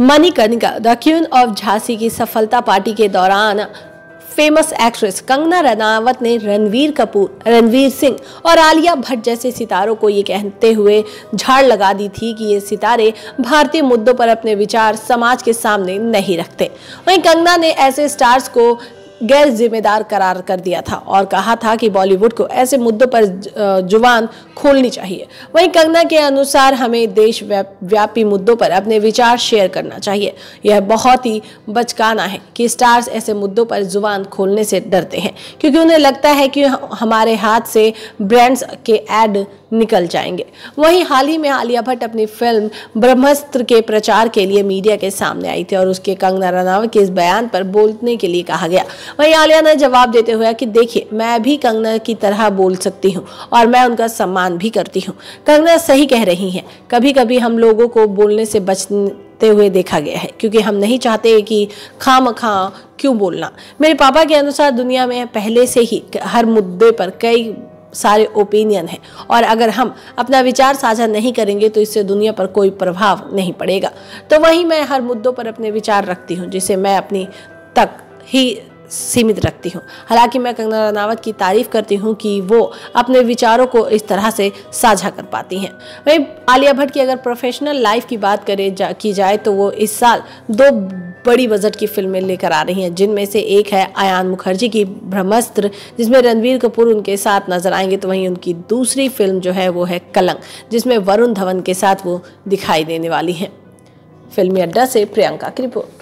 Manikarnika the queen of Jhansi की सफलता party के दौरान फेमस एक्ट्रेस कंगना रनावत ने रणवीर कपूर, रणवीर सिंह और आलिया भट्ट जैसे सितारों को ये कहते हुए झाड़ लगा दी थी कि ये सितारे भारतीय मुद्दों पर अपने विचार समाज के सामने नहीं रखते। वहीं कंगना ने ऐसे स्टार्स को गैर जिम्मेदार करार कर दिया था और कहा था कि बॉलीवुड को ऐसे मुद्दों पर जुबान खोलनी चाहिए। वहीं कंगना के अनुसार हमें देश व्यापी मुद्दों पर अपने विचार शेयर करना चाहिए। यह बहुत ही बचकाना है कि स्टार्स ऐसे मुद्दों पर जुबान खोलने से डरते हैं क्योंकि उन्हें लगता है कि हमारे हाथ से ब्रांड्स के ऐड निकल जाएंगे। वहीं हाल ही में आलिया भट्ट अपनी फिल्म ब्रह्मास्त्र के प्रचार के लिए मीडिया के सामने आई थी और उसके कंगना रनावत के इस बयान पर बोलने के लिए कहा गया। वहीं आलिया ने जवाब देते हुए कि देखिए, मैं भी कंगना की तरह बोल सकती हूँ और मैं उनका सम्मान भी करती हूँ। कंगना सही कह रही हैं। कभी कभी हम लोगों को बोलने से बचते हुए देखा गया है क्योंकि हम नहीं चाहते कि खामखा क्यों बोलना। मेरे पापा के अनुसार दुनिया में पहले से ही हर मुद्दे पर कई सारे ओपिनियन है और अगर हम अपना विचार साझा नहीं करेंगे तो इससे दुनिया पर कोई प्रभाव नहीं पड़ेगा। तो वहीं मैं हर मुद्दों पर अपने विचार रखती हूँ जिसे मैं अपनी तक ही सीमित रखती हूँ। हालांकि मैं कंगना रनावत की तारीफ करती हूँ कि वो अपने विचारों को इस तरह से साझा कर पाती हैं। वहीं आलिया भट्ट की अगर प्रोफेशनल लाइफ की बात की जाए तो वो इस साल 2 बड़ी बजट की फिल्में लेकर आ रही हैं, जिनमें से एक है अयान मुखर्जी की ब्रह्मास्त्र, जिसमें रणवीर कपूर उनके साथ नजर आएंगे। तो वहीं उनकी दूसरी फिल्म जो है वो है कलंक, जिसमें वरुण धवन के साथ वो दिखाई देने वाली हैं। फिल्मी अड्डा से प्रियंका की रिपोर्ट।